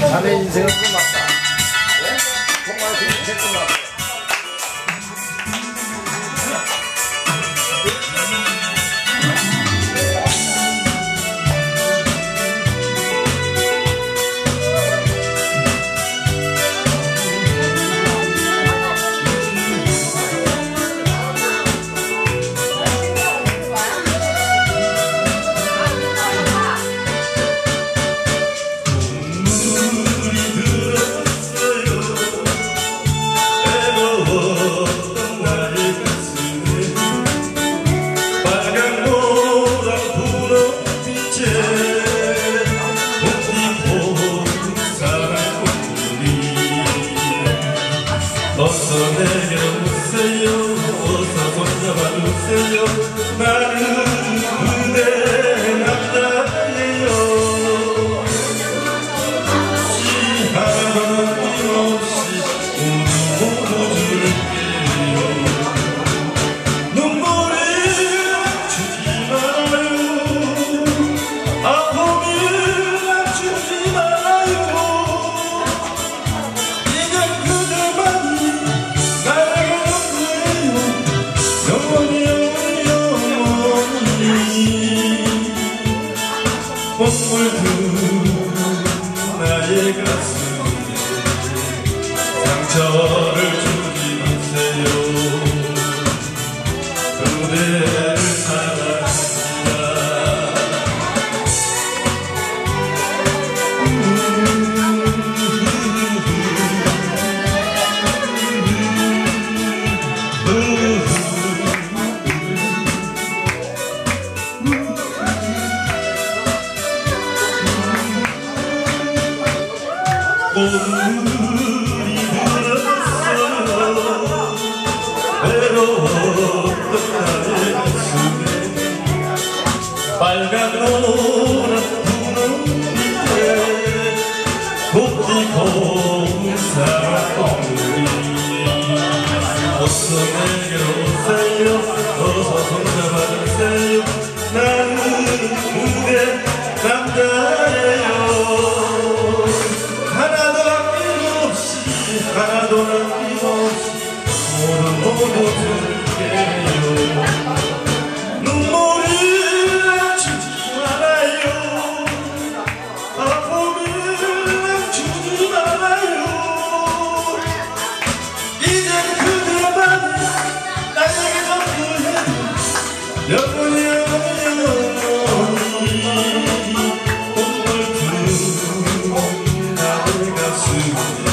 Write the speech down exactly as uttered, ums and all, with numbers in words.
자네 인생은 끝났다. 네? 정말 그 인생 끝났다. 어서 내게 오세요. 어서 손잡아 주세요. 나는 그대 남자예요. 시 하나도 없이 모두 모두 줄게요. 눈물을 주지 말아요. 아픔을 주지 말아요. 이젠 그대만이 콧물 나의 가슴에 상처를 주지 마세요. 그대를 사랑합니다. 꽃물이 들었어요. 외로웠던 나의 가슴에 빨간 노란 분홍빛에 곱디 고운 사랑꽃들이 어서 내게로 오세요. 어서 손잡아 주세요. 나는 그대 남자예요. 하나도 남김없이 모두 모두 줄게요. 눈물을 주지 말아요. 아픔을 주지 말아요. 이젠 그대만이 나에게 전부해. 영원히 영원히 영원히 콧물 든 나의 가슴에